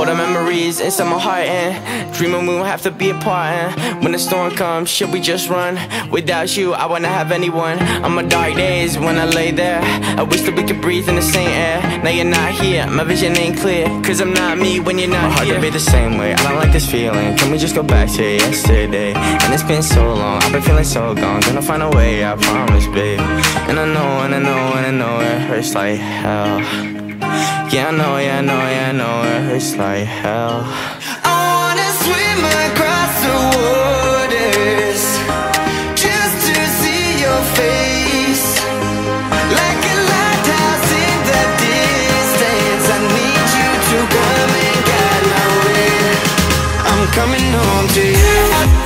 Hold the memories inside my heart and dreaming we won't have to be apart. And when the storm comes, should we just run? Without you, I wanna have anyone. On my dark days when I lay there, I wish that we could breathe in the same air. Now you're not here, my vision ain't clear, cause I'm not me when you're not here. My heart could be the same way, I don't like this feeling. Can we just go back to yesterday? And it's been so long, I've been feeling so gone. Gonna find a way, I promise, babe. And I know, and I know, and I know it hurts like hell. Yeah, I know, yeah, I know, yeah, I know it hurts like hell. I wanna swim across the waters just to see your face, like a lighthouse in the distance. I need you to come and guide my way. I'm coming home to you.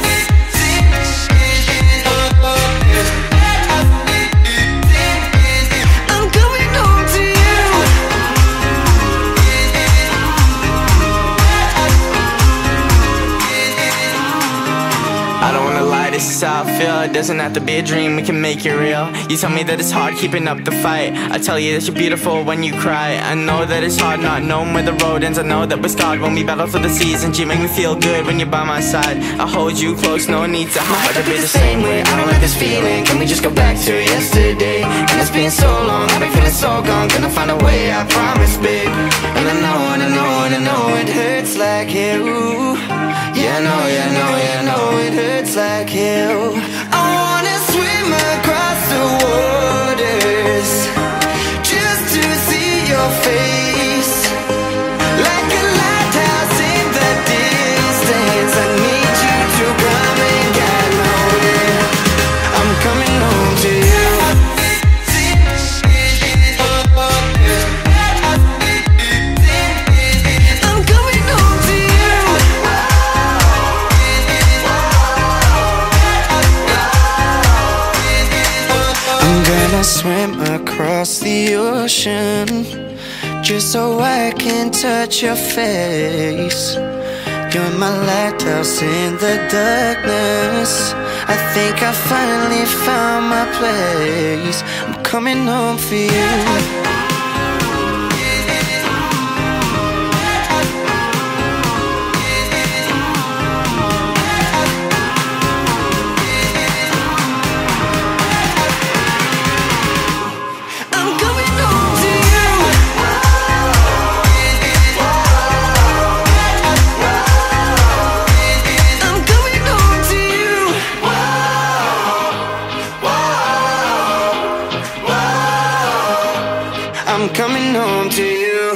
This is how I feel, it doesn't have to be a dream, we can make it real. You tell me that it's hard keeping up the fight, I tell you that you're beautiful when you cry. I know that it's hard not knowing where the road ends. I know that we're scarred when we battle for the seasons. You make me feel good when you're by my side. I hold you close, no need to hide. My heart could be the same way, I don't like this feeling. Can we just go back to yesterday? And it's been so long, I've been feeling so gone. Gonna find a way, I promise, babe. And I know, and I know, and I know it hurts like hell. Yeah, I know, yeah, I know, yeah, I know it hurts like hell. I wanna swim across the waters just to see your face, like a lighthouse in the distance. I need you to come and guide my way. I'm coming home to you. I swim across the ocean just so I can touch your face. You're my lighthouse in the darkness. I think I finally found my place. I'm coming home for you. I'm coming home to you.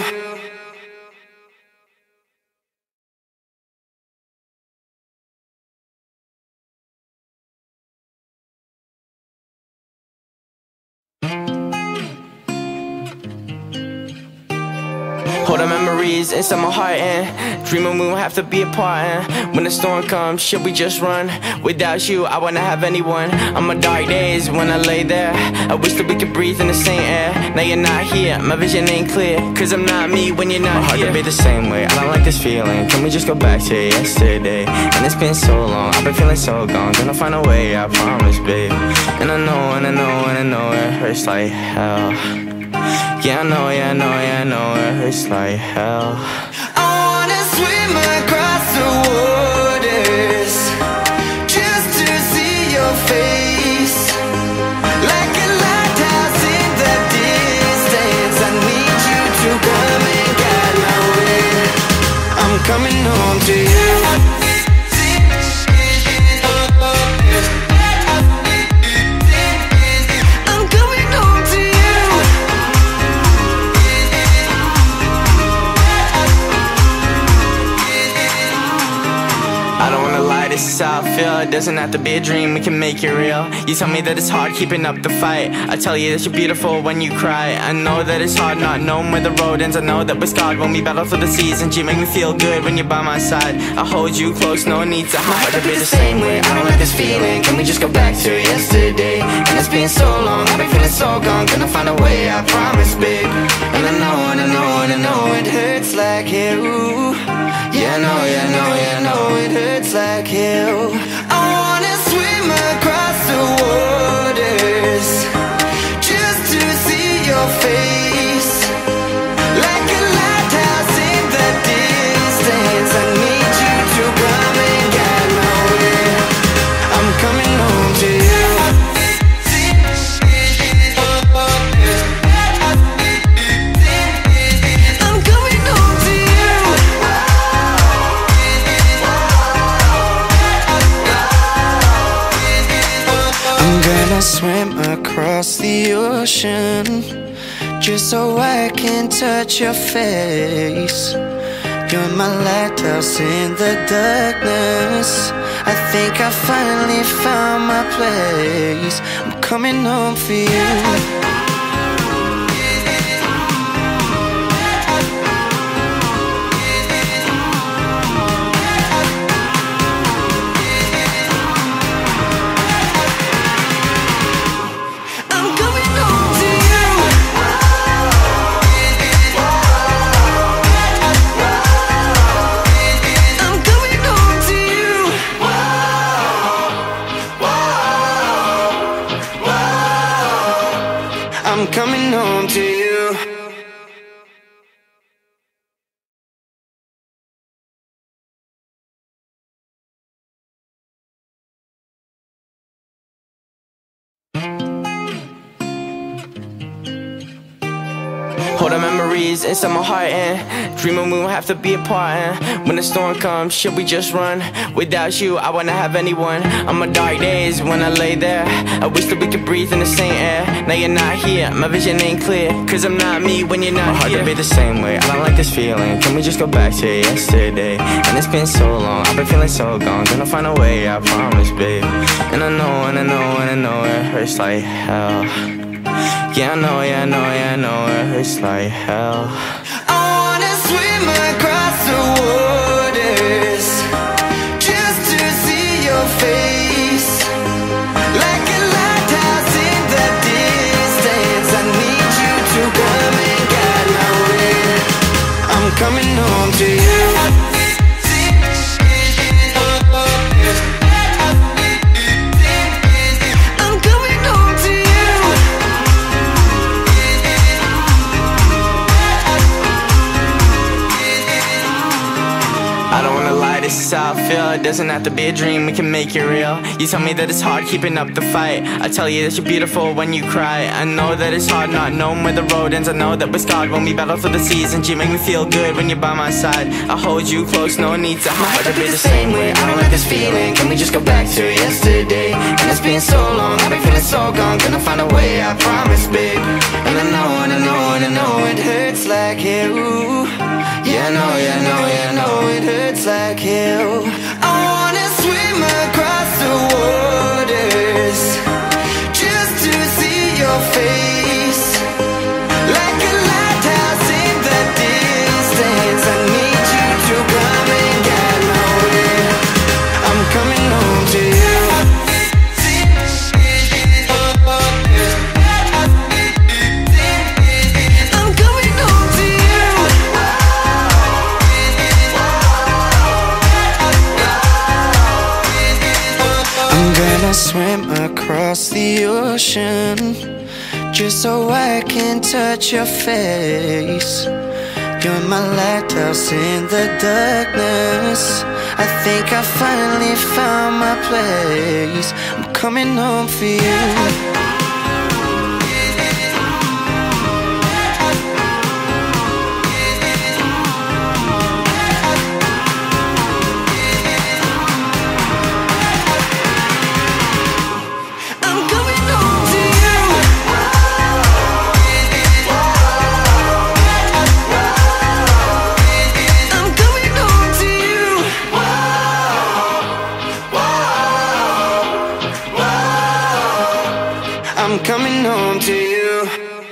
Hold the memories inside my heart and dreaming we won't have to be apart. And when the storm comes, should we just run? Without you, I wanna have anyone. On my dark days when I lay there, I wish that we could breathe in the same air. Now you're not here, my vision ain't clear, cause I'm not me when you're not here. My heart could be the same way, I don't like this feeling. Can we just go back to yesterday? And it's been so long, I've been feeling so gone. Gonna find a way, I promise, babe. And I know, and I know, and I know it hurts like hell. Yeah, I know, yeah, I know, yeah, I know it hurts like hell. I wanna swim across the waters just to see your face, like a lighthouse in the distance. I need you to come and guide my way. I'm coming home to you. This is how I feel, it doesn't have to be a dream, we can make it real. You tell me that it's hard keeping up the fight, I tell you that you're beautiful when you cry. I know that it's hard not knowing where the road ends. I know that we're scarred when we battle for the seasons. You make me feel good when you're by my side. I hold you close, no need to hide. My heart could be the same way, I don't like this feeling. Can we just go back to yesterday? And it's been so long, I've been feeling so gone. Gonna find a way, I promise, babe. And I know, and I know, and I know it hurts like hell. Yeah, I know, yeah, I know, yeah, I know it hurts like hell. I wanna swim across the waters just to see your face, like a lighthouse in the distance. gonna swim across the ocean just so I can touch your face. You're my lighthouse in the darkness. I think I finally found my place. I'm coming home for you. I'm coming home to you. Hold our memories inside my heart and dreaming we won't have to be apart. And when the storm comes, should we just run? Without you, I wanna have anyone. On my dark days when I lay there, I wish that we could breathe in the same air. Now you're not here, my vision ain't clear, cause I'm not me when you're not here. My heart to be the same way, I don't like this feeling. Can we just go back to yesterday? And it's been so long, I've been feeling so gone. Gonna find a way, I promise, babe. And I know, and I know, and I know it hurts like hell. Yeah, I know, yeah, I know, yeah, I know it hurts like hell. I wanna swim across the waters just to see your face. Like a lighthouse in the distance, I need you to come and guide my way. I'm coming home to you. This is how I feel, it doesn't have to be a dream, we can make it real. You tell me that it's hard keeping up the fight, I tell you that you're beautiful when you cry. I know that it's hard not knowing where the road ends, I know that we're scarred when we battle through the seasons. You make me feel good when you're by my side, I hold you close, no need to hide. My heart to be the same way, I don't like this feeling. Can we just go back to yesterday? And it's been so long, I've been feeling so gone. Gonna find a way, I promise, babe. And I know, and I know, and I know it hurts like hell. Yeah, I know, yeah, I know, yeah, I know it hurts like hell. I wanna swim across the waters just to see your face. Like a lighthouse in the distance, I need you to come and guide my way. I'm coming home to you. Swim across the ocean just so I can touch your face. You're my lighthouse in the darkness. I think I finally found my place. I'm coming home for you. I'm coming home to you.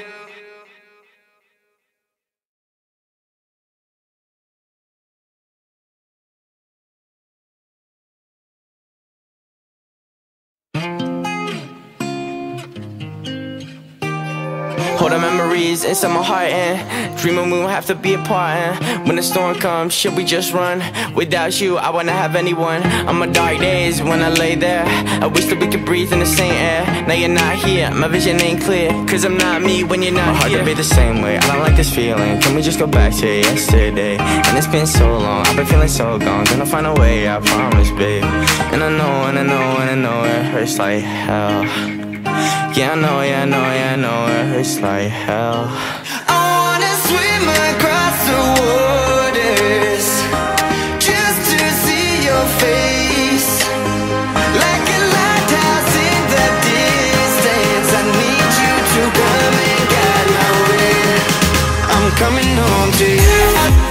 Hold our memories inside my heart and dreaming we won't have to be apart. And when the storm comes, should we just run? Without you, I wanna have anyone. On my dark days when I lay there, I wish that we could breathe in the same air. Now you're not here, my vision ain't clear, cause I'm not me when you're not here. My heart to be the same way, I don't like this feeling. Can we just go back to yesterday? And it's been so long, I've been feeling so gone. Gonna find a way, I promise, babe. And I know, and I know, and I know it hurts like hell. Yeah, I know, yeah, I know, yeah, I know it hurts like hell. I wanna swim across the waters just to see your face. Like a lighthouse in the distance, coming home to you.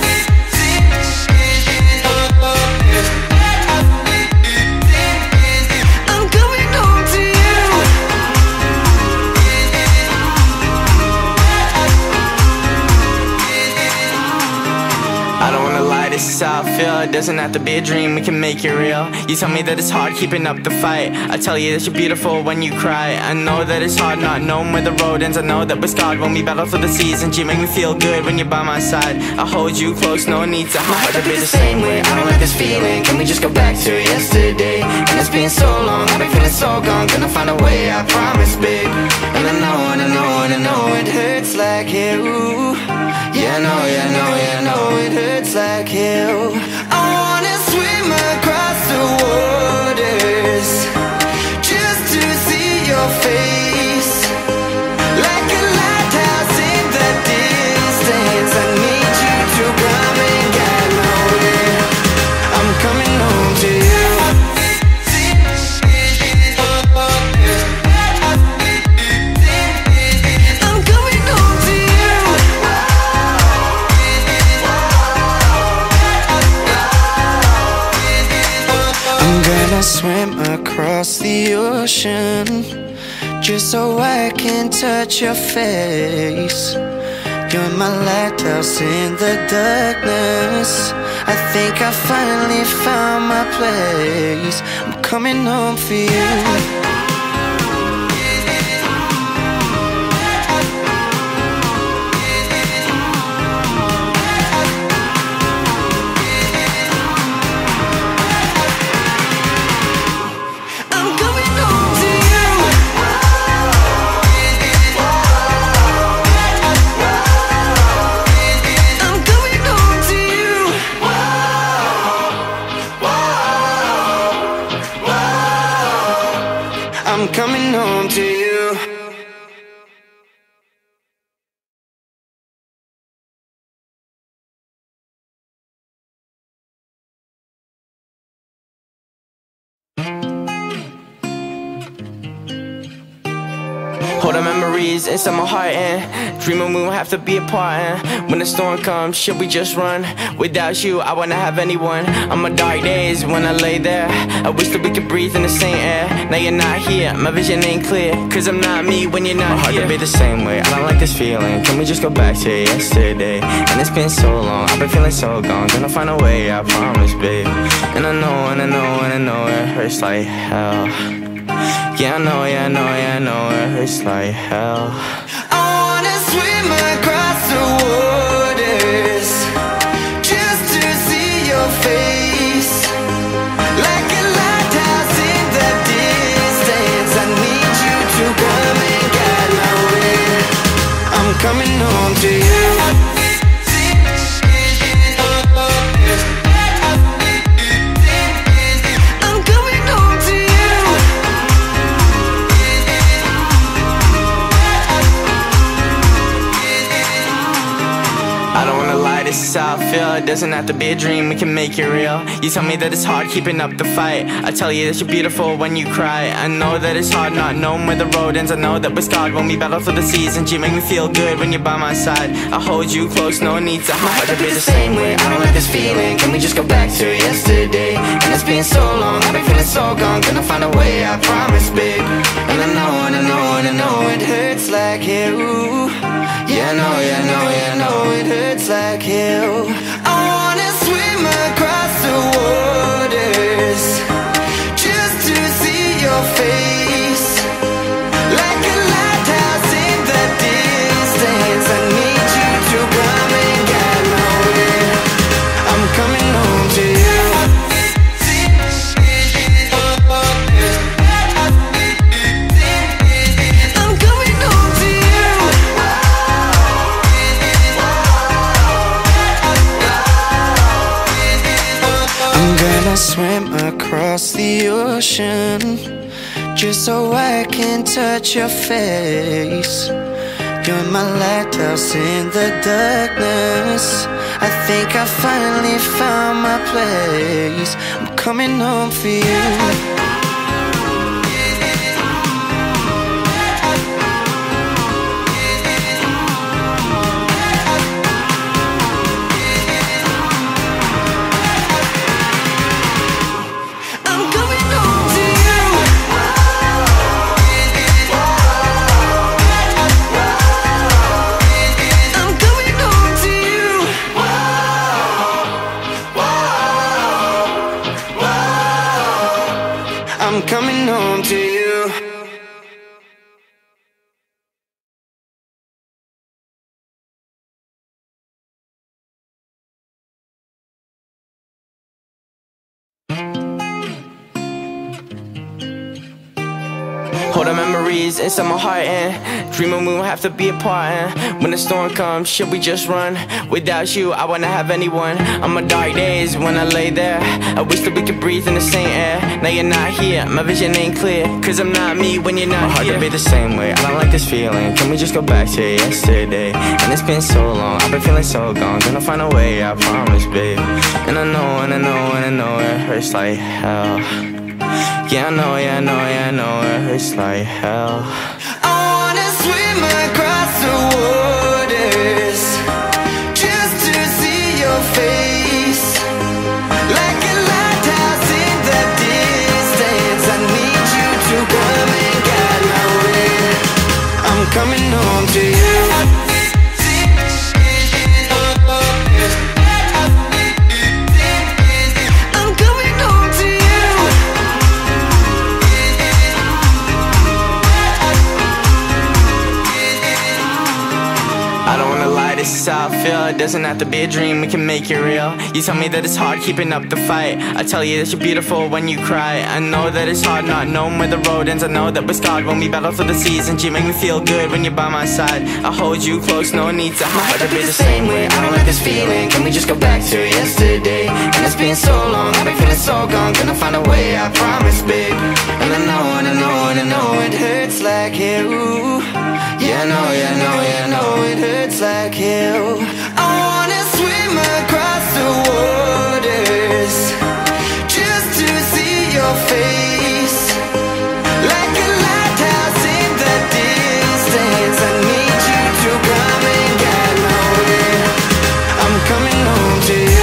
This is how I feel, it doesn't have to be a dream, we can make it real. You tell me that it's hard keeping up the fight, I tell you that you're beautiful when you cry. I know that it's hard not knowing where the road ends, I know that we're scarred when we battle through the seasons. You make me feel good when you're by my side, I hold you close, no need to hide. My heart to be the same way, I don't like this feeling. Can we just go back to yesterday? And it's been so long, I've been feeling so gone. Gonna find a way, I promise, babe. And I know, and I know, and I know it hurts like hell. Yeah, I know, yeah, I know, yeah, I know it hurts like hell. I wanna swim across the waters just to see your face, like a lighthouse in the distance. I need you to come and guide my way. I'm coming home to you. I swim across the ocean just so I can touch your face. You're my lighthouse in the darkness. I think I finally found my place. I'm coming home for you. I'm coming home to you. Hold the memories inside my heart and dreaming we won't have to be apart. And when the storm comes, should we just run? Without you, I wanna have anyone. On my dark days when I lay there, I wish that we could breathe in the same air. Now you're not here, my vision ain't clear, cause I'm not me when you're not here. My heart to be the same way, I don't like this feeling. Can we just go back to yesterday? And it's been so long, I've been feeling so gone. Gonna find a way, I promise, babe. And I know, and I know, and I know it hurts like hell. Yeah, I know, yeah, I know, yeah, I know it hurts like hell. I wanna swim across the waters just to see your face, like a lighthouse in the distance. I need you to come and guide my way. I'm coming home to you. This is how I feel, it doesn't have to be a dream, we can make it real. You tell me that it's hard keeping up the fight, I tell you that you're beautiful when you cry. I know that it's hard not knowing where the road ends, I know that we're scarred when we battle through the seasons. You make me feel good when you're by my side, I hold you close, no need to hide. My heart to be the same way, I don't like this feeling. Can we just go back to yesterday? And it's been so long, I've been feeling so gone. Gonna find a way, I promise, babe. And I know, and I know, and I know it hurts like hell. Yeah, I know, yeah, I know, yeah, I know it hurts like hell. I wanna swim across the waters just to see your face, like a lighthouse in the distance. I need you to come and guide my way. I'm coming home to you. I swim across the ocean just so I can touch your face. You're my lighthouse in the darkness. I think I finally found my place. I'm coming home for you. coming home to you. Hold our memories inside my heart and dreaming we won't have to be apart. And when the storm comes, should we just run? Without you, I wanna have anyone. On my dark days when I lay there, I wish that we could breathe in the same air. Now you're not here, my vision ain't clear, cause I'm not me when you're not here. My heart could be the same way, I don't like this feeling. Can we just go back to yesterday? And it's been so long, I've been feeling so gone. Gonna find a way, I promise, babe. And I know, and I know, and I know it hurts like hell. Yeah, I know, yeah, I know, yeah, I know it hurts like hell. I wanna swim across the waters just to see your face, like a lighthouse in the distance. I need you to come and guide my way. I'm coming home to you. This is how I feel, it doesn't have to be a dream, we can make it real. You tell me that it's hard keeping up the fight, I tell you that you're beautiful when you cry. I know that it's hard not knowing where the road ends, I know that we're scarred when we battle through the seasons. You make me feel good when you're by my side, I hold you close, no need to hide. My heart could be the same way, I don't like this feeling. Can we just go back to yesterday? And it's been so long, I've been feeling so gone. Gonna find a way, I promise, babe. And I know, and I know, and I know it hurts like hell. Yeah, I know, yeah, I know, yeah, I know it hurts like hell. I wanna swim across the waters just to see your face, like a lighthouse in the distance. I need you to come and guide my way. I'm coming home to you.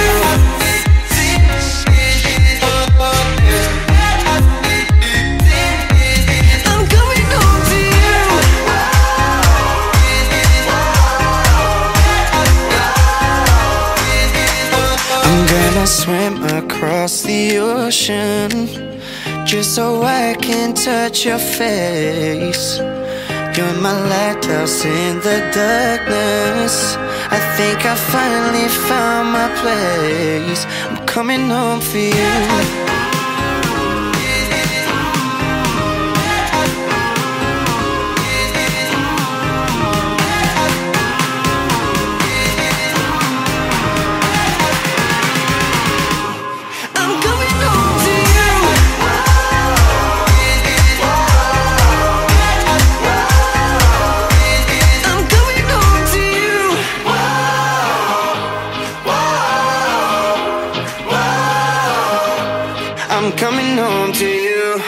Swim across the ocean just so I can touch your face. You're my lighthouse in the darkness. I think I finally found my place. I'm coming home for you. I'm coming home to you.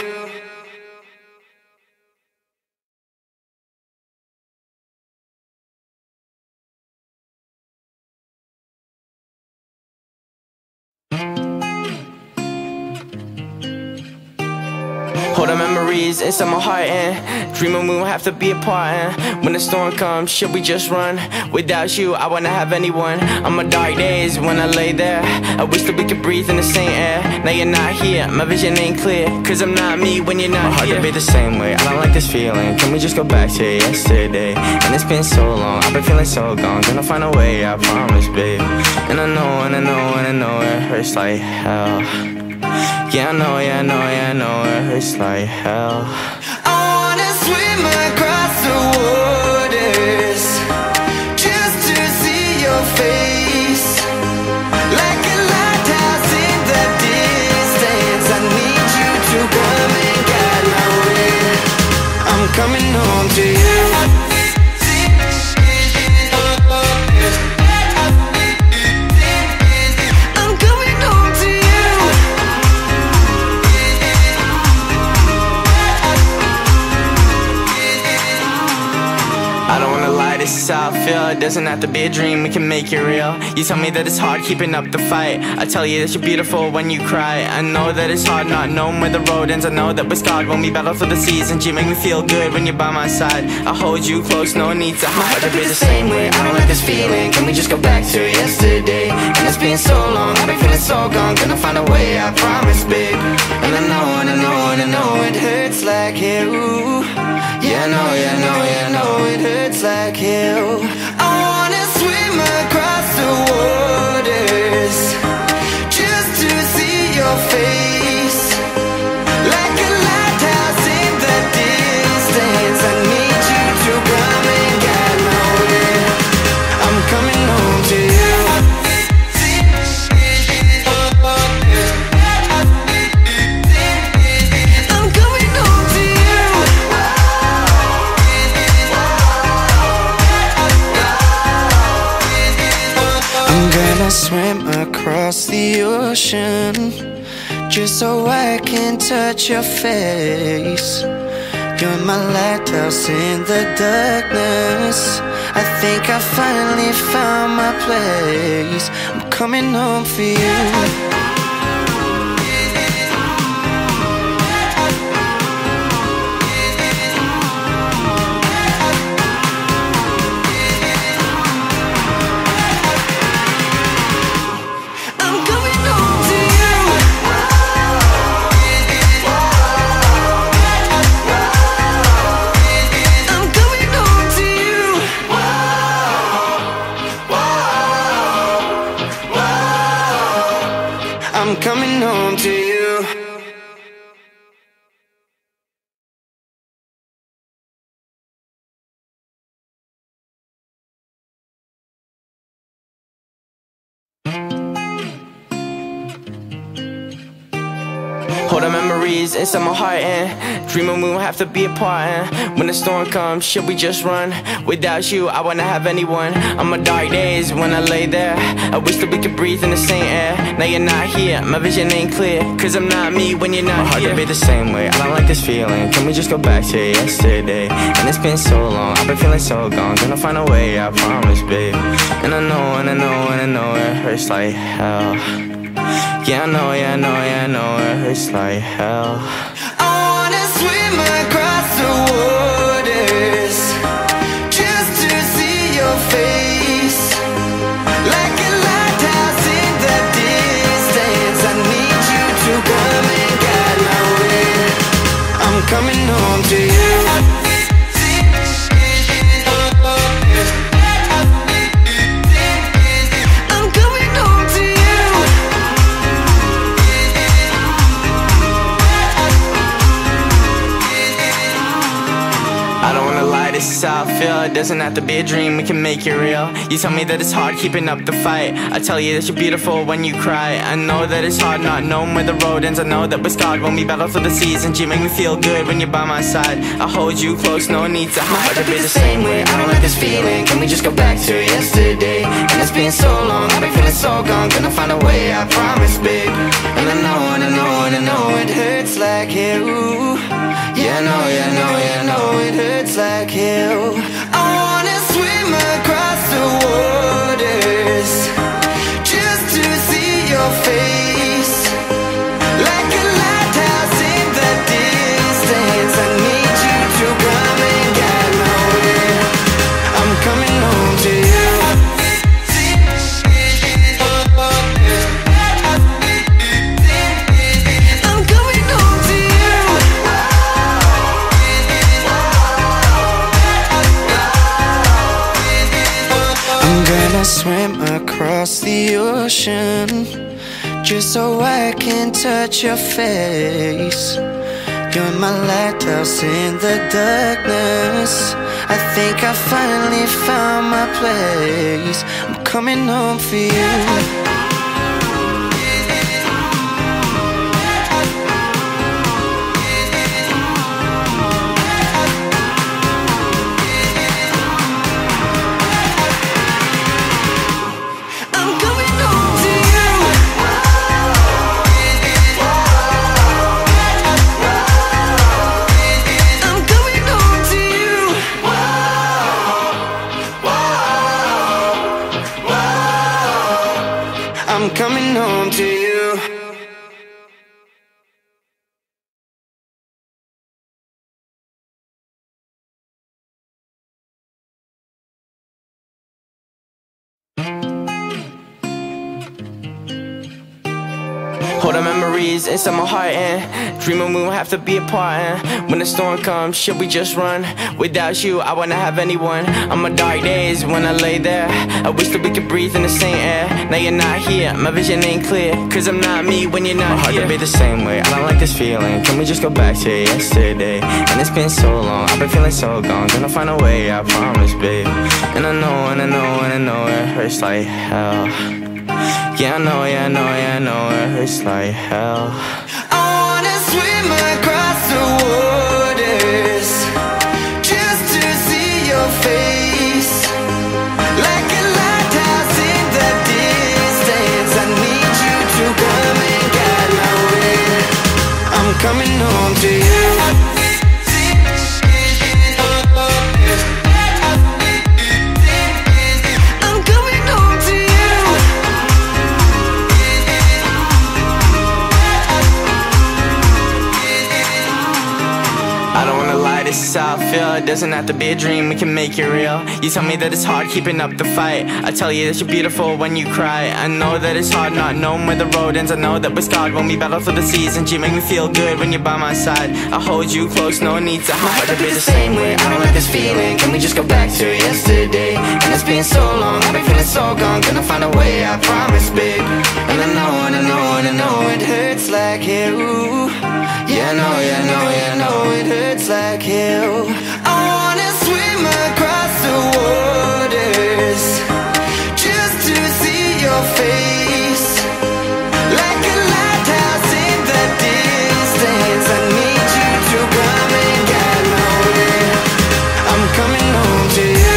Hold our memories inside my heart and dreaming we won't have to be apart. And when the storm comes, should we just run? Without you, I wanna have anyone. On my dark days when I lay there, I wish that we could breathe in the same air. Now you're not here, my vision ain't clear, cause I'm not me when you're not here. My heart could be the same way, I don't like this feeling. Can we just go back to yesterday? And it's been so long, I've been feeling so gone. Gonna find a way, I promise, babe. And I know, and I know, and I know it hurts like hell. Yeah, I know, yeah, I know, yeah, I know it hurts like hell. I wanna swim across the waters just to see your face, like a lighthouse in the distance. I need you to come and guide my way. I'm coming home to you. This is how I feel, it doesn't have to be a dream, we can make it real. You tell me that it's hard keeping up the fight, I tell you that you're beautiful when you cry. I know that it's hard not knowing where the road ends, I know that we're scarred when we battle through the seasons. You make me feel good when you're by my side, I hold you close, no need to hide. My heart could be the same way, I don't like this feeling. Can we just go back to yesterday? And it's been so long, I've been feeling so gone. Gonna find a way, I promise, babe. And I know, and I know, and I know it hurts like hell. Yeah, I know, yeah, I know, yeah, I know it hurts like hell. I wanna swim across the waters just to see your face, like a lighthouse in the distance. I need you to come and guide my way. I'm coming home to you. Swim across the ocean just so I can touch your face. You're my lighthouse in the darkness. I think I finally found my place. I'm coming home for you. I'm coming home to you. Hold the memories inside my heart and dreaming we won't have to be apart. And when the storm comes, should we just run? Without you, I wanna have anyone. On my dark days when I lay there, I wish that we could breathe in the same air. Now you're not here, my vision ain't clear, cause I'm not me when you're not here. My heart could be the same way, I don't like this feeling. Can we just go back to yesterday? And it's been so long, I've been feeling so gone. Gonna find a way, I promise, babe. And I know, and I know, and I know it hurts like hell. Yeah, I know, yeah, I know, yeah, I know it hurts like hell. I wanna swim across the waters just to see your face, like a lighthouse in the distance. I need you to come and guide my way. I'm coming home to you. This is how I feel, it doesn't have to be a dream, we can make it real. You tell me that it's hard keeping up the fight, I tell you that you're beautiful when you cry. I know that it's hard not knowing where the road ends. I know that we're scarred when we battle through the seasons. You make me feel good when you're by my side. I hold you close, no need to hide. My heart could be the same way, I don't like this feeling. Can we just go back to yesterday? And it's been so long, I've been feeling so gone. Gonna find a way, I promise, babe. And I know, and I know, and I know it hurts like hell. Yeah, I know, yeah, I know, yeah, I know it hurts like hell. I wanna swim across the waters just to see your face, like a lighthouse in the distance. I need you to come and guide my way. I'm coming home to you. I swim across the ocean just so I can touch your face. You're my lighthouse in the darkness. I think I finally found my place. I'm coming home for you. I'm coming home to you. Hold the memories inside my heart and dreaming we won't have to be apart. And when the storm comes, should we just run? Without you, I wanna have anyone. On my dark days when I lay there, I wish that we could breathe in the same air. Now you're not here, my vision ain't clear, cause I'm not me when you're not here. My heart to be the same way, I don't like this feeling. Can we just go back to yesterday? And it's been so long, I've been feeling so gone. Gonna find a way, I promise, babe. And I know, and I know, and I know it hurts like hell. Yeah, I know, yeah, I know, yeah, I know it hurts like hell. I wanna swim across the waters just to see your face, like a lighthouse in the distance. I need you to come and guide my way. I'm coming home to you. This is how I feel, it doesn't have to be a dream, we can make it real. You tell me that it's hard keeping up the fight, I tell you that you're beautiful when you cry. I know that it's hard not knowing where the road ends, I know that we're scarred when we battle through the seasons. You make me feel good when you're by my side, I hold you close, no need to hide. My heart to be the same way, I don't like this feeling. Can we just go back to yesterday? And it's been so long, I've been feeling so gone. Gonna find a way, I promise, babe. And I know, and I know, and I know it hurts like hell. Yeah, I know, yeah, I know, yeah, I know it hurts like hell. I wanna swim across the waters just to see your face, like a lighthouse in the distance. I need you to come and guide my way. I'm coming home to you.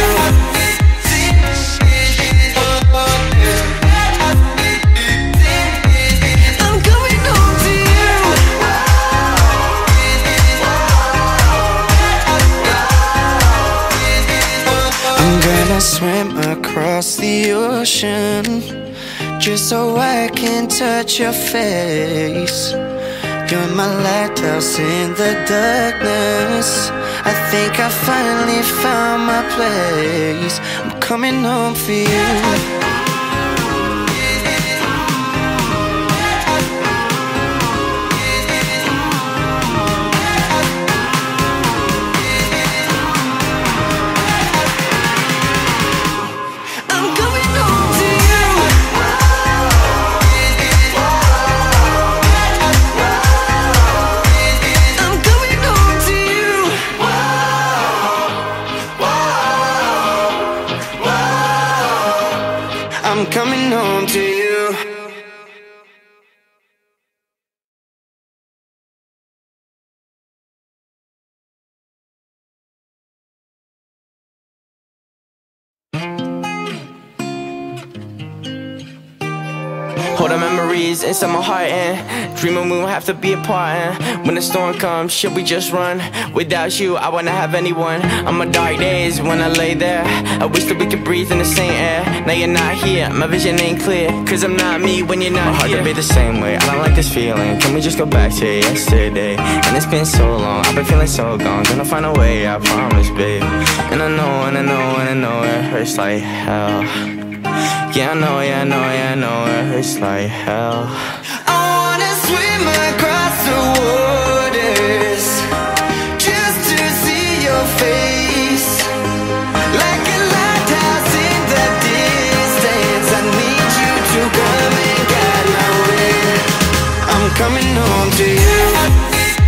I swim across the ocean just so I can touch your face. You're my lighthouse in the darkness. I think I finally found my place. I'm coming home for you. I'm coming home to you. Hold the memories inside my heart and dreaming we won't have to be apart. And when the storm comes, should we just run? Without you, I wanna have anyone. On my dark days when I lay there, I wish that we could breathe in the same air. Now you're not here, my vision ain't clear, cause I'm not me when you're not here. My heart to be the same way, I don't like this feeling. Can we just go back to yesterday? And it's been so long, I've been feeling so gone. Gonna find a way, I promise, babe. And I know, and I know, and I know it hurts like hell. Yeah, I know, yeah, I know, yeah, I know it hurts like hell. I wanna swim across the waters just to see your face, like a lighthouse in the distance. I need you to come and guide my way. I'm coming home to you.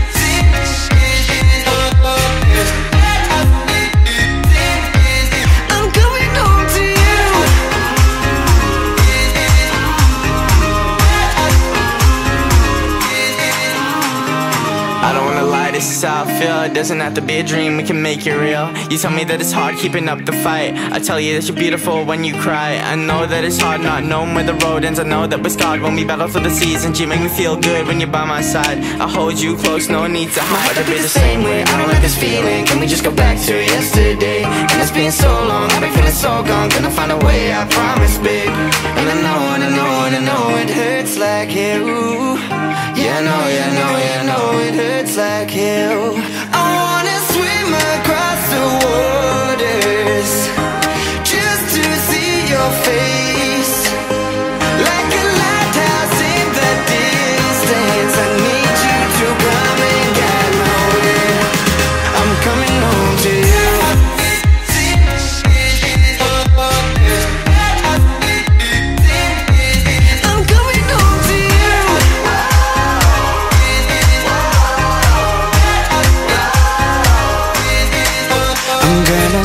This is how I feel, it doesn't have to be a dream, we can make it real. You tell me that it's hard keeping up the fight, I tell you that you're beautiful when you cry. I know that it's hard not knowing where the road ends, I know that we're scarred when we battle through the seasons. You make me feel good when you're by my side, I hold you close, no need to hide. My heart to be the same way, I don't like this feeling. Can we just go back to yesterday? And it's been so long, I've been feeling so gone. Gonna find a way, I promise, babe. And I know, and I know, and I know it hurts like hell. Yeah, I know, yeah, I know, yeah, I know it hurts like hell. I wanna swim across the waters just to see your face, like a lighthouse in the distance.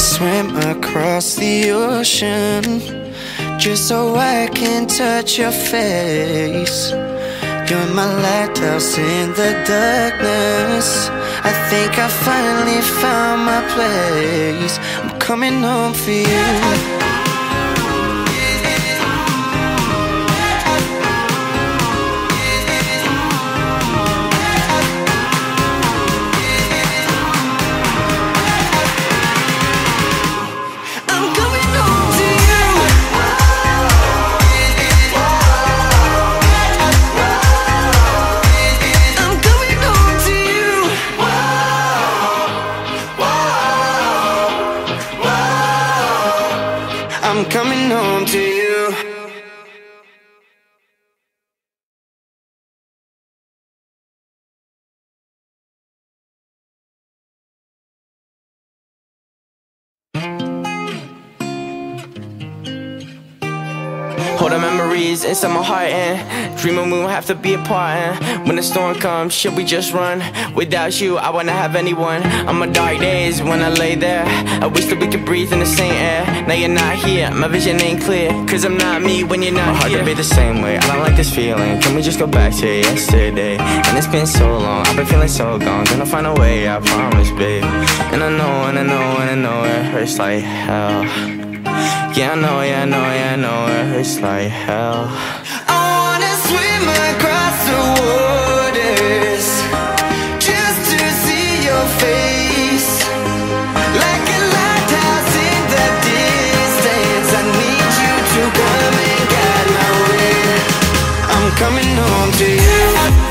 swim across the ocean just so I can touch your face. You're my lighthouse in the darkness. I think I finally found my place. I'm coming home for you. I'm coming home to you. Hold the memories inside my heart and dreaming we won't have to be apart. And when the storm comes, should we just run? Without you, I wanna have anyone. On my dark days when I lay there, I wish that we could breathe in the same air. Now you're not here, my vision ain't clear, cause I'm not me when you're not here. My heart to be the same way, I don't like this feeling. Can we just go back to yesterday? And it's been so long, I've been feeling so gone. Gonna find a way, I promise, babe. And I know, and I know, and I know it hurts like hell. Yeah, I know, yeah, I know, yeah, I know it hurts like hell. I wanna swim across the waters just to see your face. Like a lighthouse in the distance, I need you to come and guide my way. I'm coming home to you.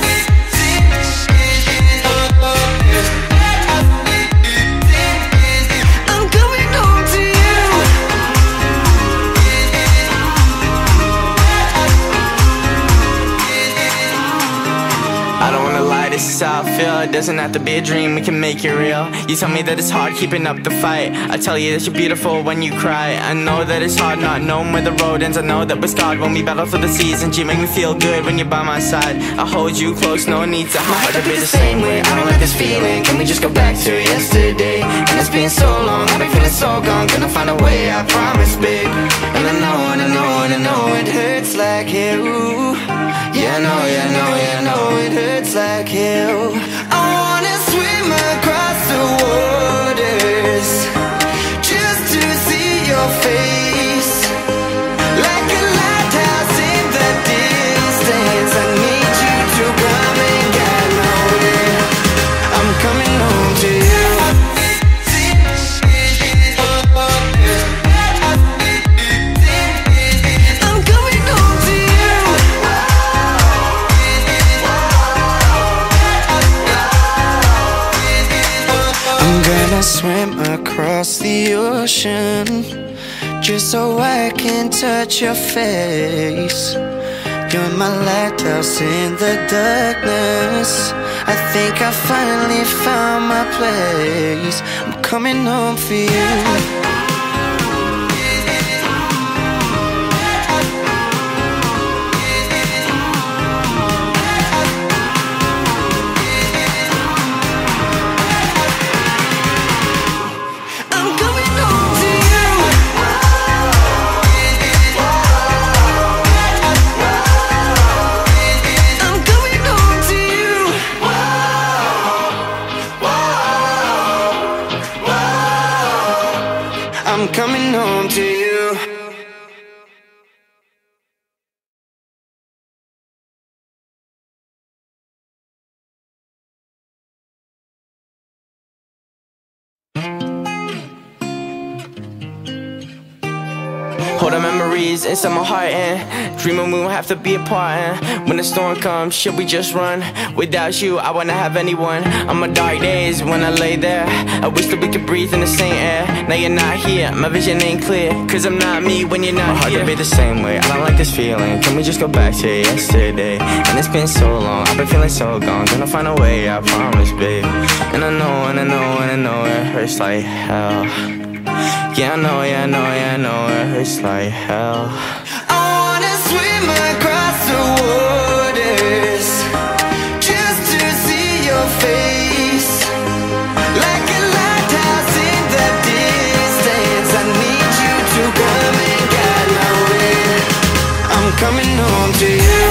This is how I feel, it doesn't have to be a dream, we can make it real. You tell me that it's hard keeping up the fight, I tell you that you're beautiful when you cry. I know that it's hard not knowing where the road ends, I know that we're scarred when we battle through the seasons. You make me feel good when you're by my side, I hold you close, no need to hide. My heart to be the same way, I don't like this feeling. Can we just go back to yesterday? And it's been so long, I've been feeling so gone. Gonna find a way, I promise, babe. And I know, and I know, and I know it hurts like hell. Yeah, I know, yeah, I know, yeah, I know it hurts like hell. I wanna swim across the waters just to see your face. Like a lighthouse in the distance, I need you to come and guide my way. I'm coming home to you. Swim across the ocean just so I can touch your face. You're my lighthouse in the darkness. I think I finally found my place. I'm coming home for you. I'm coming home to you. Hold the memories inside my heart and dreaming we won't have to be apart. And when the storm comes, should we just run? Without you, I wanna have anyone. On my dark days when I lay there, I wish that we could breathe in the same air. Now you're not here, my vision ain't clear, cause I'm not me when you're not here. My heart to be the same way, I don't like this feeling. Can we just go back to yesterday? And it's been so long, I've been feeling so gone. Gonna find a way, I promise, babe. And I know, and I know, and I know it hurts like hell. Yeah, I know, yeah, I know, yeah, I know it hurts like hell. I wanna swim across the waters just to see your face. Like a lighthouse in the distance, coming home to you.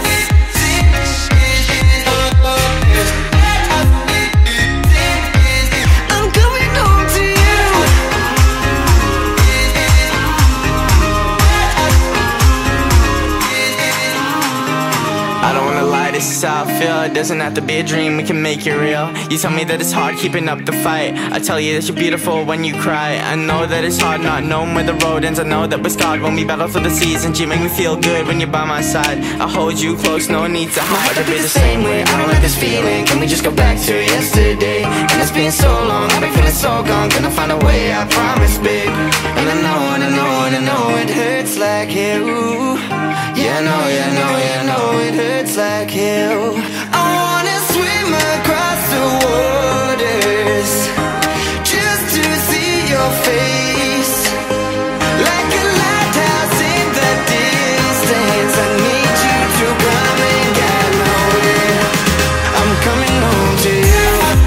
I don't wanna lie, this is how I feel. It doesn't have to be a dream, we can make it real. You tell me that it's hard keeping up the fight. I tell you that you're beautiful when you cry. I know that it's hard not knowing where the road ends. I know that we're scarred when we battle for the seasons. You make me feel good when you're by my side. I hold you close, no need to hide. My heart could be the same way, I don't like this feeling. Can we just go back to yesterday? And it's been so long, I've been feeling so gone. Gonna find a way, I promise, babe. And I know, and I know, and I know it hurts like hell. Yeah, I know, yeah, I know, yeah, I know it hurts like hell. I wanna swim across the waters just to see your face, like a lighthouse in the distance. I need you to come and guide my way. I'm coming home to you.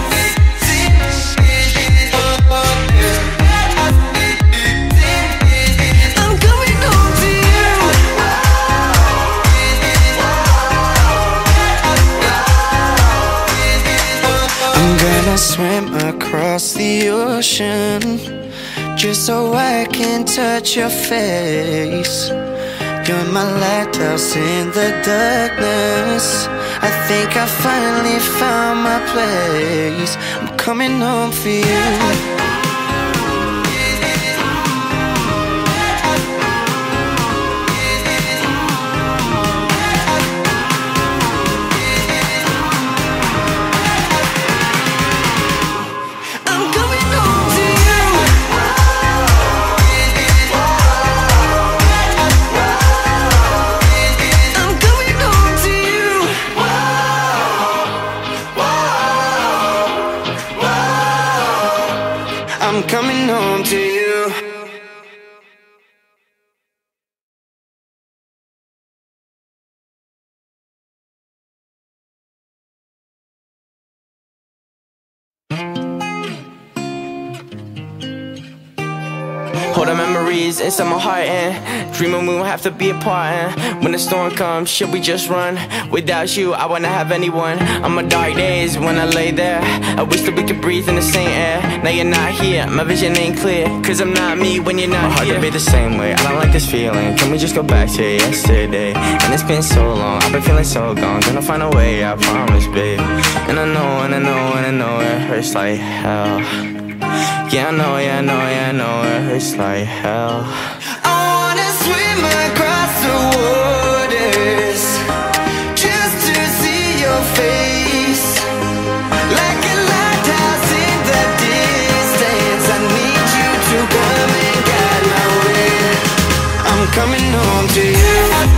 I swim across the ocean just so I can touch your face. You're my lighthouse in the darkness. I think I finally found my place. I'm coming home for you. I'm coming home to you. Hold our memories inside my heart and dreaming we won't have to be apart. And when the storm comes, should we just run? Without you, I wanna have anyone. On my dark days when I lay there, I wish that we could breathe in the same air. Now you're not here, my vision ain't clear, cause I'm not me when you're not here. My heart could be the same way, I don't like this feeling. Can we just go back to yesterday? And it's been so long, I've been feeling so gone. Gonna find a way, I promise, babe. And I know, and I know, and I know it hurts like hell. Yeah, I know, yeah, I know, yeah, I know it hurts like hell. I wanna swim across the waters just to see your face, like a lighthouse in the distance. I need you to come and guide my way. I'm coming home to you.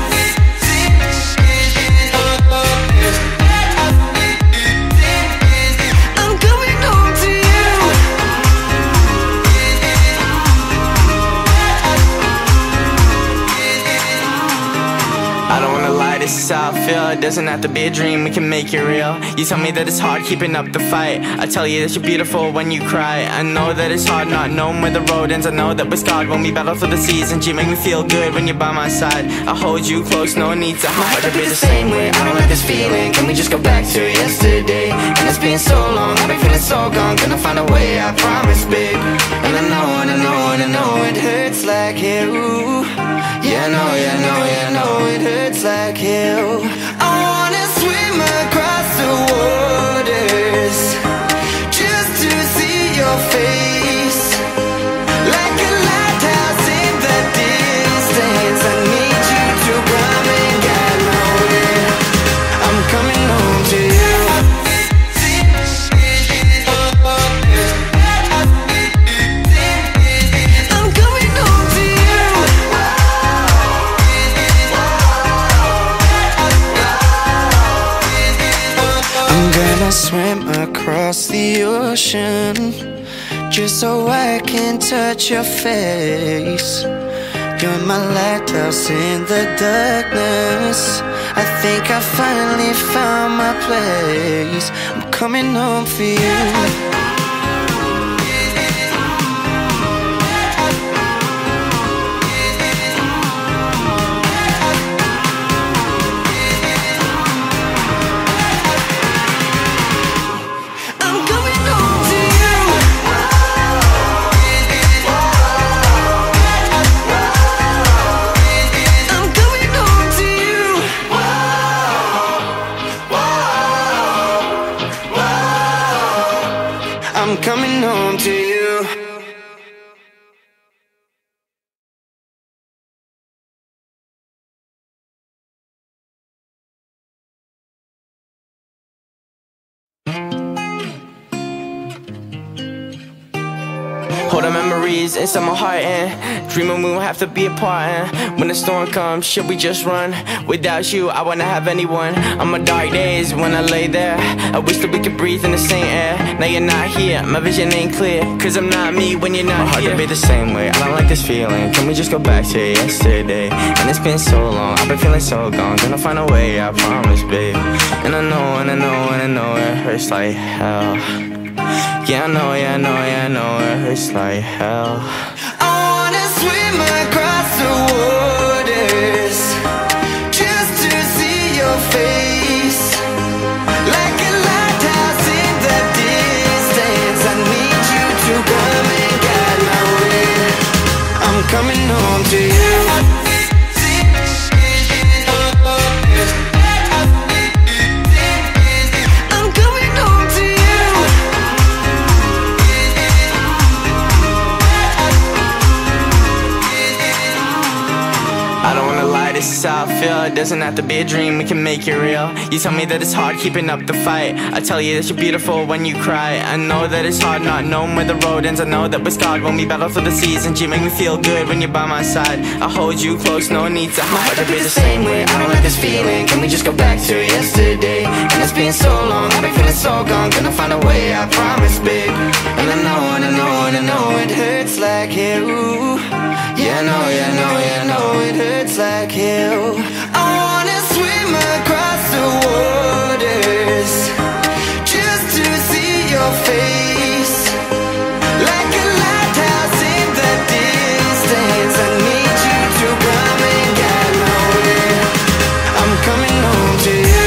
This is how I feel, it doesn't have to be a dream, we can make it real. You tell me that it's hard keeping up the fight. I tell you that you're beautiful when you cry. I know that it's hard not knowing where the road ends. I know that we're scarred when we battle for the seasons. You make me feel good when you're by my side. I hold you close, no need to hide. My heart could be the same way, I don't like this feeling. Can we just go back to yesterday? And it's been so long, I've been feeling so gone. Gonna find a way, I promise, babe. And I know, and I know, and I know it hurts like hell. Yeah, I know, yeah, I know, yeah, I know it hurts like hell. I wanna swim across the waters just to see your face, like a lighthouse in the distance. I need you to come and guide my way. I'm coming home to you. I swim across the ocean just so I can touch your face. You're my lighthouse in the darkness. I think I finally found my place. I'm coming home for you. coming home to you. Hold the memories inside my heart and dreaming we won't have to be apart. And when the storm comes, should we just run? Without you, I wanna have anyone. On my dark days when I lay there, I wish that we could breathe in the same air. Now you're not here, my vision ain't clear, cause I'm not me when you're not here. My heart could be the same way, I don't like this feeling. Can we just go back to yesterday? And it's been so long, I've been feeling so gone. Gonna find a way, I promise, babe. And I know, and I know, and I know it hurts like hell. Yeah, I know, yeah, I know, yeah, I know it hurts like hell. I wanna swim across the waters just to see your face, like a lighthouse in the distance. I need you to come and guide my way. I'm coming home to you. This is how I feel, it doesn't have to be a dream, we can make it real. You tell me that it's hard keeping up the fight, I tell you that you're beautiful when you cry. I know that it's hard not knowing where the road ends. I know that we're scarred when we battle through the seasons. You make me feel good when you're by my side. I hold you close, no need to hide. My heart could be the same way, I don't like this feeling. Can we just go back to yesterday? And it's been so long, I've been feeling so gone. Gonna find a way, I promise, babe. And I know, and I know, and I know it hurts like hell. Yeah, I know, yeah, I know, yeah, I know it hurts like hell. I wanna swim across the waters just to see your face, like a lighthouse in the distance. I need you to come and guide my way. I'm coming home to you.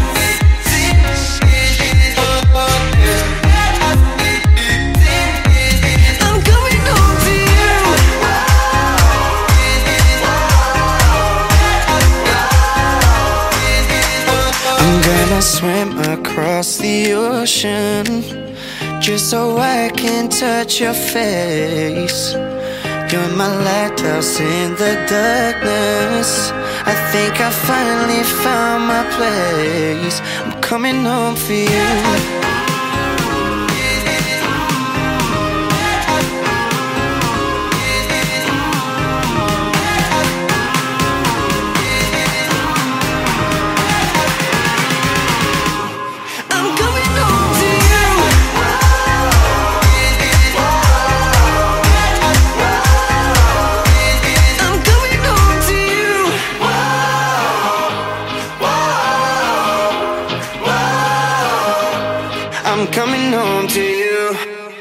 Swim across the ocean just so I can touch your face. You're my lighthouse in the darkness. I think I finally found my place. I'm coming home for you. I'm coming home to you.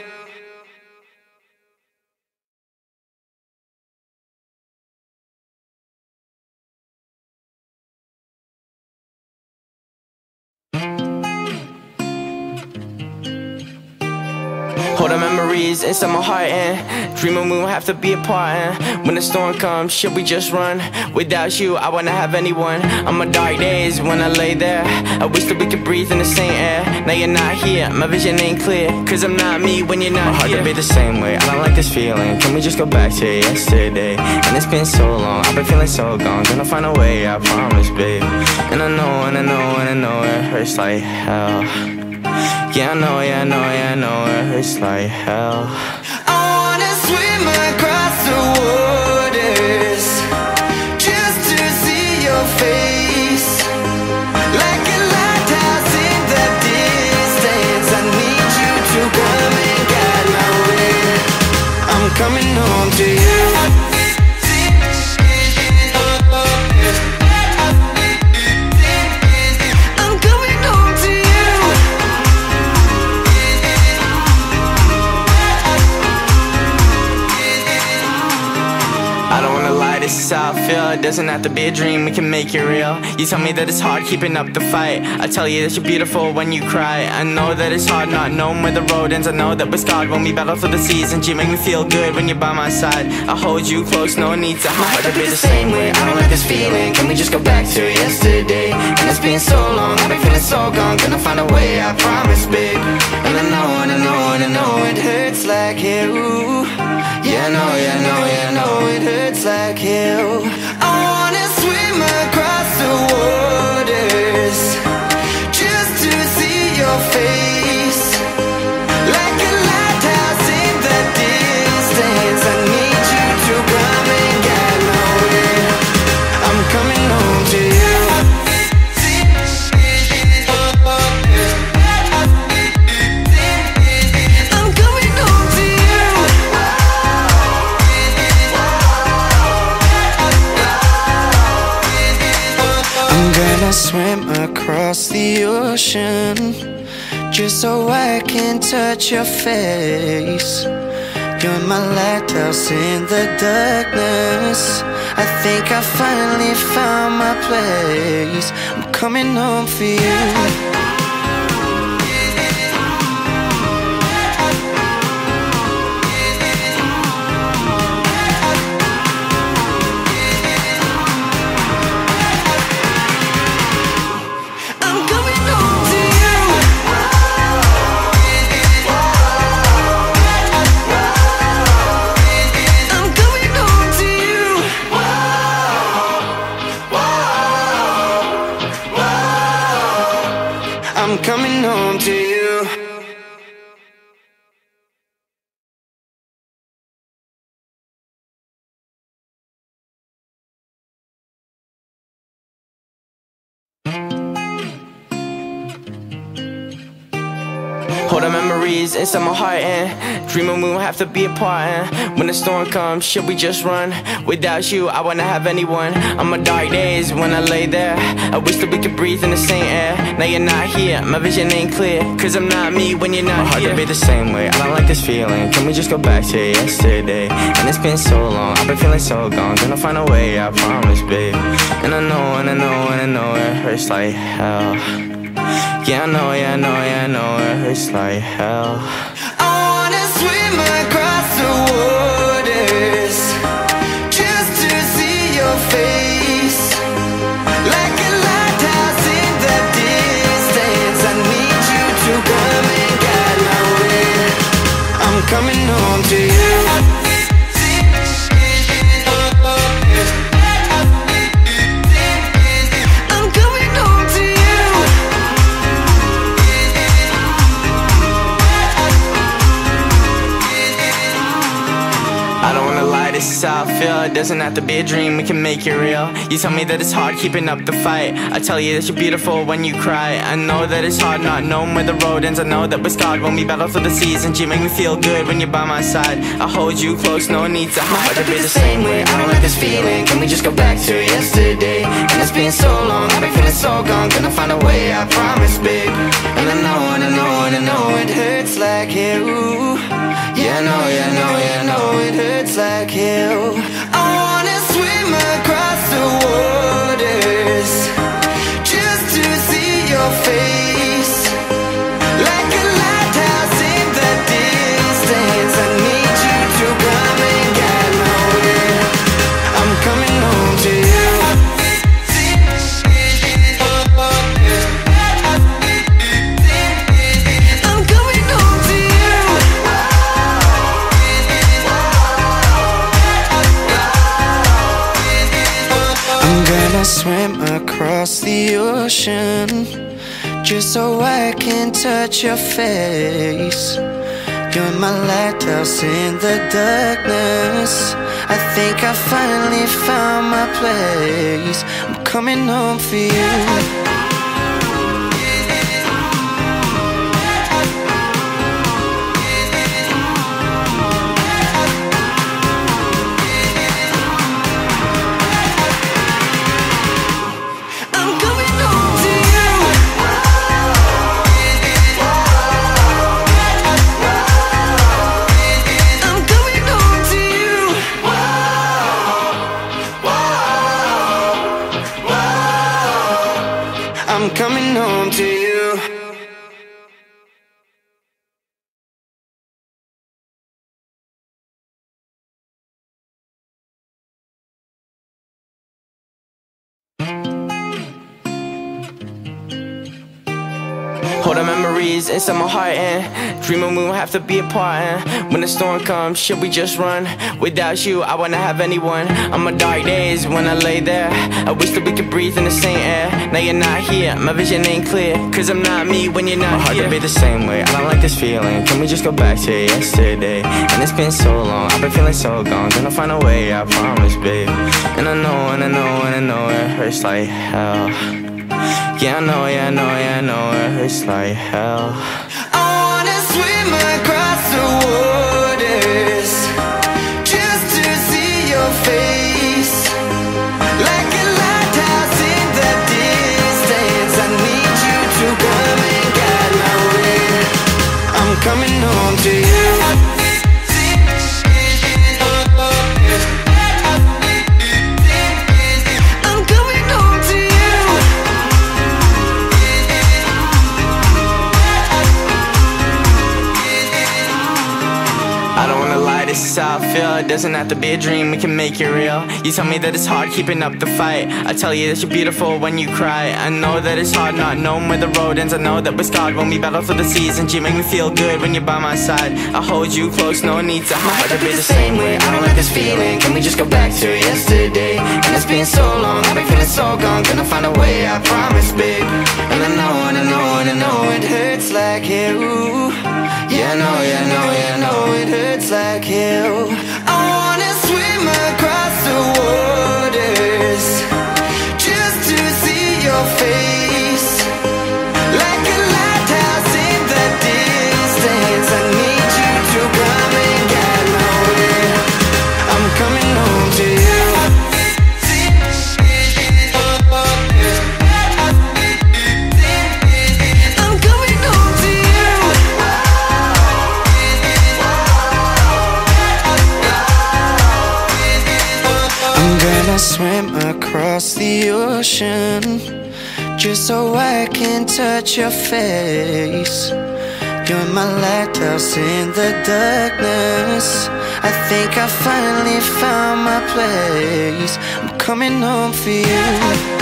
Hold the memories inside my heart and dreaming we won't have to be apart. And when the storm comes, should we just run? Without you, I wanna have anyone. On my dark days when I lay there, I wish that we could breathe in the same air. Now you're not here, my vision ain't clear, cause I'm not me when you're not here. My heart could be the same way, I don't like this feeling. Can we just go back to yesterday? And it's been so long, I've been feeling so gone. Gonna find a way, I promise, babe. And I know, and I know, and I know it hurts like hell. Yeah, I know, yeah, I know, yeah, I know it hurts like hell. I wanna swim across the waters just to see your face, like a lighthouse in the distance. I need you to come and guide my way. I'm coming home to you. this is how I feel. It doesn't have to be a dream, we can make it real. You tell me that it's hard keeping up the fight. I tell you that you're beautiful when you cry. I know that it's hard not knowing where the road ends. I know that we're scarred when we battle through the seasons. You make me feel good when you're by my side. I hold you close, no need to hide. My heart to be the same way, I don't like this feeling. Can we just go back to yesterday? And it's been so long, I've been feeling so gone. Gonna find a way, I promise, babe. And I know, and I know, and I know it hurts like hell. Yeah, I know, yeah, I know, yeah, I know it hurts like hell. I wanna swim across the waters just to see your face, like a lighthouse in the distance. I need you to come and guide my way. I'm coming home to you. I swim across the ocean just so I can touch your face. You're my lighthouse in the darkness. I think I finally found my place. I'm coming home for you. I'm coming home to you. Hold our memories inside my heart and dreaming we won't have to be apart. And when the storm comes, should we just run? Without you, I wanna have anyone. On my dark days when I lay there, I wish that we could breathe in the same air. Now you're not here, my vision ain't clear, cause I'm not me when you're not here. My heart to be the same way, I don't like this feeling. Can we just go back to yesterday? And it's been so long, I've been feeling so gone. Gonna find a way, I promise, babe. And I know, and I know, and I know it hurts like hell. Yeah, I know, yeah, I know, yeah, I know it hurts like hell. I wanna swim across the waters just to see your face, like a lighthouse in the distance. I need you to come and guide my way. I'm coming home to you. This is how I feel, it doesn't have to be a dream, we can make it real. You tell me that it's hard keeping up the fight. I tell you that you're beautiful when you cry. I know that it's hard not knowing where the road ends. I know that we're scarred when we battle through the seasons. You make me feel good when you're by my side. I hold you close, no need to hide. My heart to be the same way, I don't like this feeling. Can we just go back to yesterday? And it's been so long, I've been feeling so gone. Gonna find a way, I promise, babe. And I know, and I know, and I know it hurts like hell. Yeah, I know, yeah, I know, yeah, I know it hurts like hell. I wanna swim across the waters just to see your face, like a lighthouse in the distance. I need you to come and guide my way. I'm coming home to you. I swim across the ocean just so I can touch your face. You're my lighthouse in the darkness. I think I finally found my place. I'm coming home for you. I'm coming home to you. Hold our memories inside my heart and dreaming we won't have to be apart. And when the storm comes, should we just run? Without you, I wanna have anyone. On my dark days when I lay there, I wish that we could breathe in the same air. Now you're not here, my vision ain't clear, cause I'm not me when you're not here. My heart can be the same way, I don't like this feeling. Can we just go back to yesterday? And it's been so long, I've been feeling so gone. Gonna find a way, I promise, babe. And I know, and I know, and I know it hurts like hell. Yeah, I know, yeah, I know, yeah, I know it hurts like hell. I wanna swim across the waters just to see your face, like a lighthouse in the distance. I need you to come and guide my way. I'm coming home to you. This is how I feel, it doesn't have to be a dream, we can make it real. You tell me that it's hard keeping up the fight, I tell you that you're beautiful when you cry. I know that it's hard not knowing where the road ends, I know that we're scarred when we battle through the seasons. You make me feel good when you're by my side, I hold you close, no need to hide. My heart be the same way, I don't like this feeling. Can we just go back to yesterday? And it's been so long, I've been feeling so gone. Gonna find a way, I promise, babe. And I know, and I know, and I know it hurts like hell. Yeah, I know, yeah, I know, yeah, I know it hurts like hell. I wanna swim across the waters just to see your face, like a lighthouse in the distance. I need you to come and guide my way. I'm coming home to you. I'm coming home to you. I'm gonna swim across the ocean just so I can touch your face. You're my lighthouse in the darkness. I think I finally found my place. I'm coming home for you.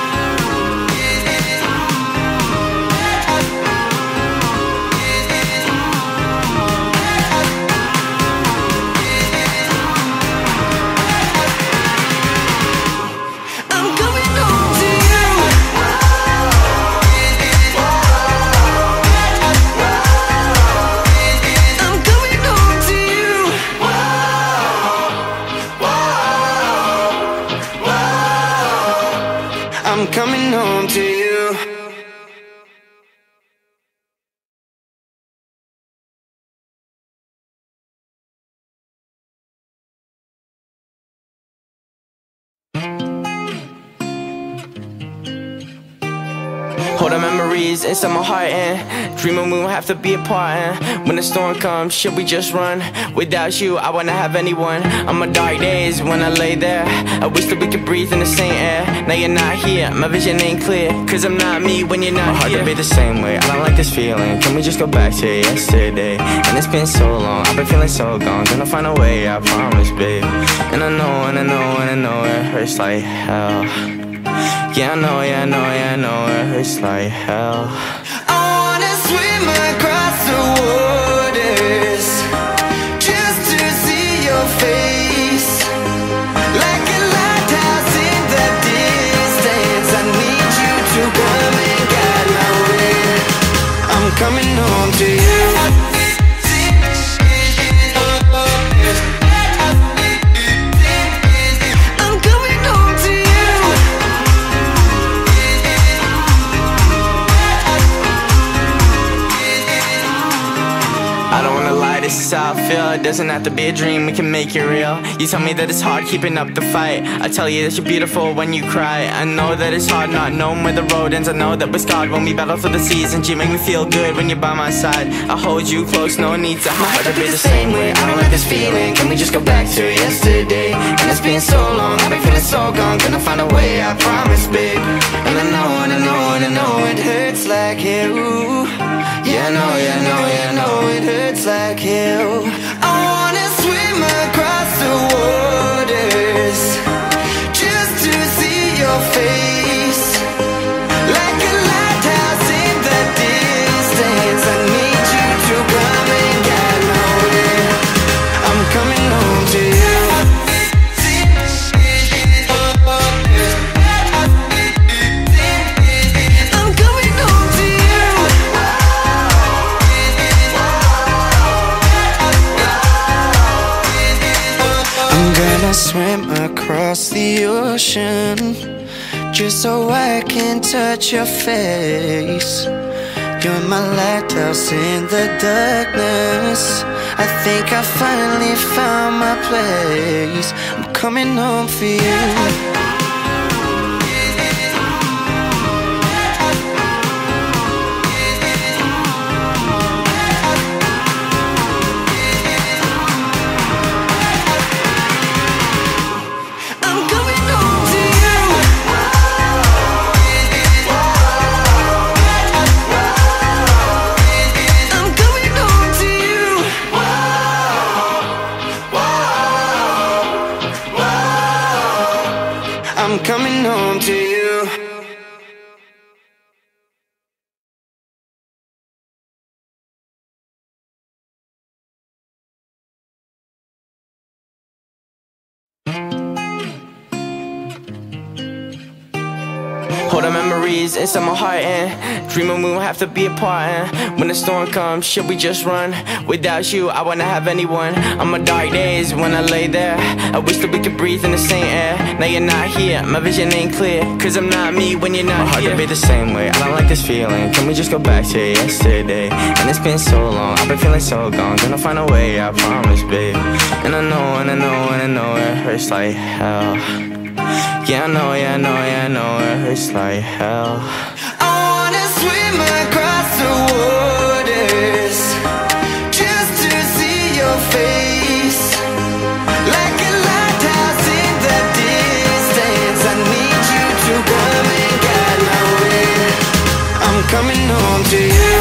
I'm coming home to you. Hold our memories inside my heart and dreaming we won't have to be apart. And when the storm comes, should we just run? Without you, I wanna have anyone. On my dark days when I lay there, I wish that we could breathe in the same air. Now you're not here, my vision ain't clear, cause I'm not me when you're not here. My heart can be the same way, I don't like this feeling. Can we just go back to yesterday? And it's been so long, I've been feeling so gone. Gonna find a way, I promise, babe. And I know, and I know, and I know it hurts like hell. Yeah, I know, yeah, I know, yeah, I know it hurts like hell. I wanna swim across the waters just to see your face, like a lighthouse in the distance. I need you to come and guide my way. I'm coming home to you. This is how I feel, it doesn't have to be a dream, we can make it real. You tell me that it's hard keeping up the fight, I tell you that you're beautiful when you cry. I know that it's hard not knowing where the road ends, I know that we're scarred when we battle through the seasons. You make me feel good when you're by my side, I hold you close, no need to hide. My heart be the same way, I don't like this feeling. Can we just go back to yesterday? And it's been so long, I've been feeling so gone. Gonna find a way, I promise, babe. And I know, and I know, and I know gonna swim across the ocean just so I can touch your face. You're my lighthouse in the darkness. I think I finally found my place. I'm coming home for you. I'm coming home to you. Hold the memories inside my heart and dreaming we won't have to be apart. And when the storm comes, should we just run? Without you, I wanna have anyone. On my dark days when I lay there, I wish that we could breathe in the same air. Now you're not here, my vision ain't clear, cause I'm not me when you're not here. Hard to be the same way, I don't like this feeling. Can we just go back to yesterday? And it's been so long, I've been feeling so gone. Gonna find a way, I promise, babe. And I know, and I know, and I know it hurts like hell. Yeah, I know, yeah, I know, yeah, I know it hurts like hell. I wanna swim across the waters just to see your face. Like a lighthouse in the distance, I need you to come and guide my way. I'm coming home to you.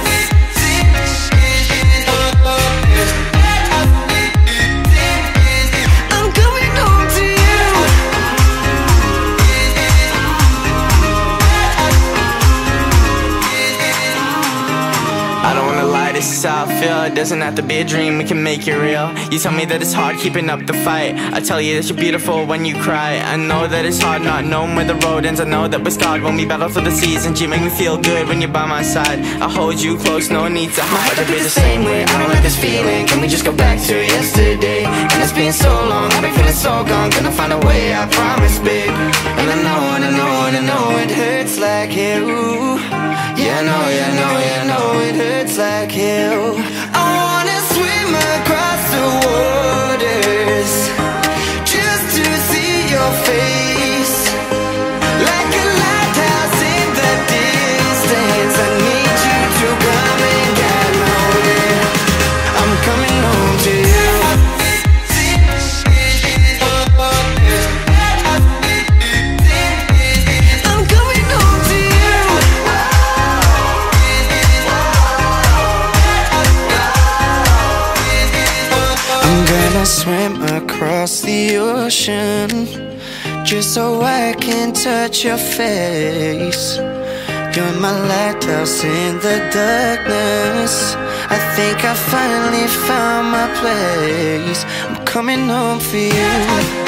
This is how I feel, it doesn't have to be a dream, we can make it real. You tell me that it's hard keeping up the fight, I tell you that you're beautiful when you cry. I know that it's hard not knowing where the road ends, I know that we're scarred when we battle through the seasons. You make me feel good when you're by my side, I hold you close, no need to hide. My heart to be the same way, I don't like this feeling. Can we just go back to yesterday? And it's been so long, I've been feeling so gone. Gonna find a way, I promise, babe. And I know, and I know, and I know it hurts like hell. Yeah, I know, yeah, I know, yeah, I know it hurts like hell. I wanna swim across the waters just to see your face. Like a lighthouse in the distance, I need you to come and guide my way. I'm coming home to you. Swim across the ocean just so I can touch your face. You're my lighthouse in the darkness. I think I finally found my place. I'm coming home for you.